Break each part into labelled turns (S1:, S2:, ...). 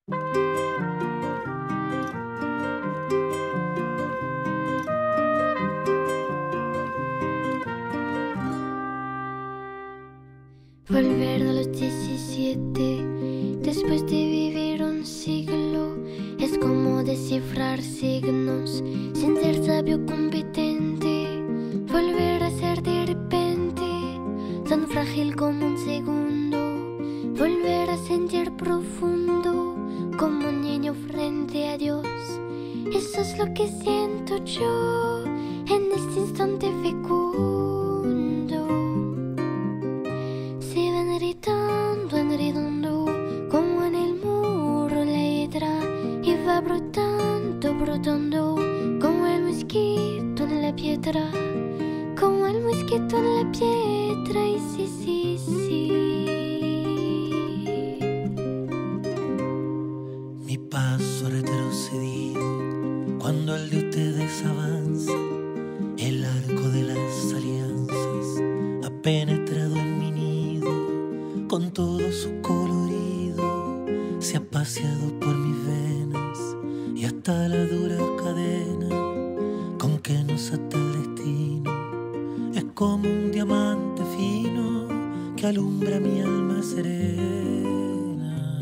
S1: Volver a los 17, después de vivir un siglo, es como descifrar signos sin ser sabio competente. Volver a ser de repente tan frágil como un segundo. Volver a sentir profundo como un niño frente a Dios. Eso es lo que siento yo en este instante fecundo. Se va enredando como en el muro la hiedra, y va brotando como el mosquito en la piedra, como el mosquito en la piedra. Y sí.
S2: Mi paso ha retrocedido cuando el de ustedes avanza. El arco de las alianzas ha penetrado en mi nido, con todo su colorido se ha paseado por mis venas, y hasta la dura cadena con que nos ata el destino es como un diamante fino que alumbra mi alma serena.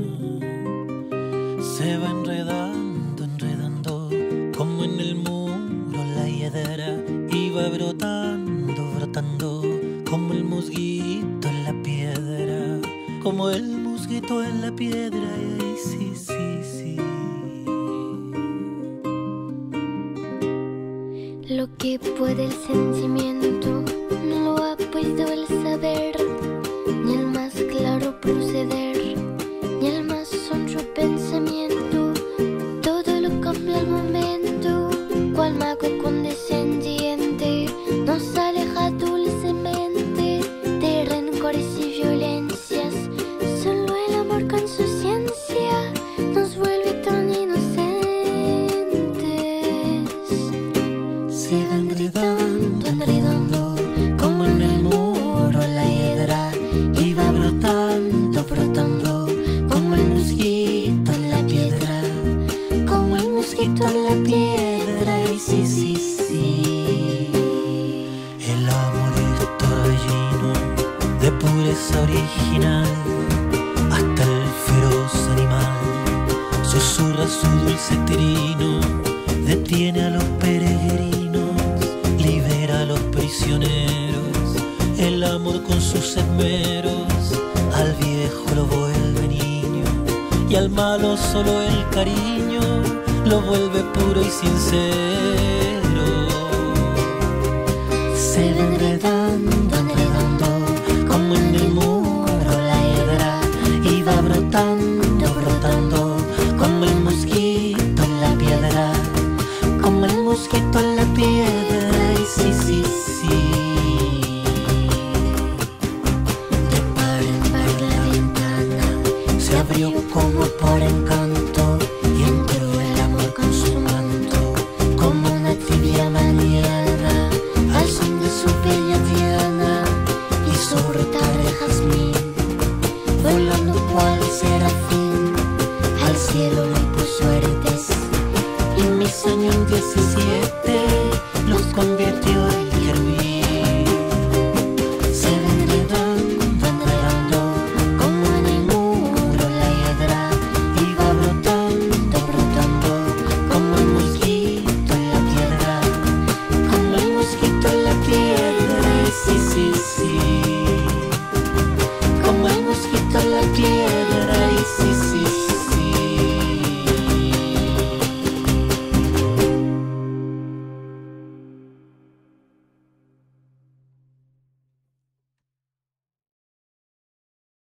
S2: Se va enredando como en el muro la hiedra, y va brotando como el musguito en la piedra, como el musguito en la piedra. Y ahí sí.
S1: Lo que puede el sentimiento no lo ha podido el saber, ni el más claro proceder, ni el más sonro pensamiento. Todo lo cambia al momento, cual mago condescendiente nos aleja dulcemente de rencores y violencias. Solo el amor con su ciencia nos vuelve tan inocentes. Se va enredando como en el muro la hiedra, y va brotando como el mosquito en la piedra, como el mosquito en la piedra. Y sí.
S2: El amor es torbellino de pureza original, hasta el feroz animal susurra su dulce trino, detiene a los peregrinos, libera a los prisioneros. El amor con sus esmeros al viejo lo vuelve niño, y al malo solo el cariño lo vuelve puro y sincero.
S1: Se va enredando
S2: como en el muro la hiedra, y va brotando como el mosquito en la piedra,
S1: como el mosquito en la piedra. Y sí. De par en par la ventana se abrió como por encanto, y entró el amor con su manto, como una tibia mañana, al son de su bella diana. Hizo brotar el jazmín, volando cual serafín, al cielo le puso aretes, y mis años 17